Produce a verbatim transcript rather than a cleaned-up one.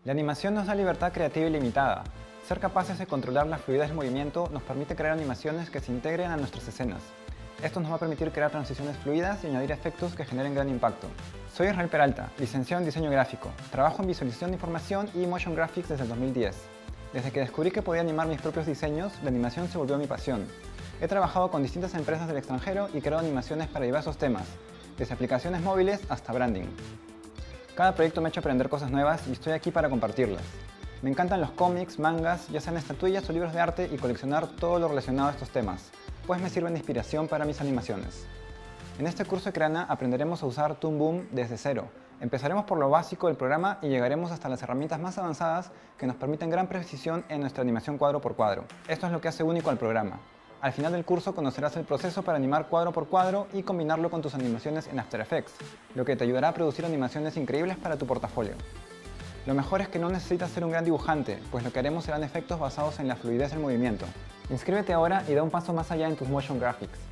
La animación nos da libertad creativa ilimitada. Ser capaces de controlar la fluidez del movimiento nos permite crear animaciones que se integren a nuestras escenas. Esto nos va a permitir crear transiciones fluidas y añadir efectos que generen gran impacto. Soy Israel Peralta, licenciado en diseño gráfico. Trabajo en visualización de información y motion graphics desde el dos mil diez. Desde que descubrí que podía animar mis propios diseños, la animación se volvió mi pasión. He trabajado con distintas empresas del extranjero y creado animaciones para diversos temas, desde aplicaciones móviles hasta branding. Cada proyecto me ha hecho aprender cosas nuevas y estoy aquí para compartirlas. Me encantan los cómics, mangas, ya sean estatuillas o libros de arte, y coleccionar todo lo relacionado a estos temas, pues me sirven de inspiración para mis animaciones. En este curso de Creana aprenderemos a usar Toon Boom desde cero. Empezaremos por lo básico del programa y llegaremos hasta las herramientas más avanzadas que nos permiten gran precisión en nuestra animación cuadro por cuadro. Esto es lo que hace único al programa. Al final del curso conocerás el proceso para animar cuadro por cuadro y combinarlo con tus animaciones en After Effects, lo que te ayudará a producir animaciones increíbles para tu portafolio. Lo mejor es que no necesitas ser un gran dibujante, pues lo que haremos serán efectos basados en la fluidez del movimiento. Inscríbete ahora y da un paso más allá en tus motion graphics.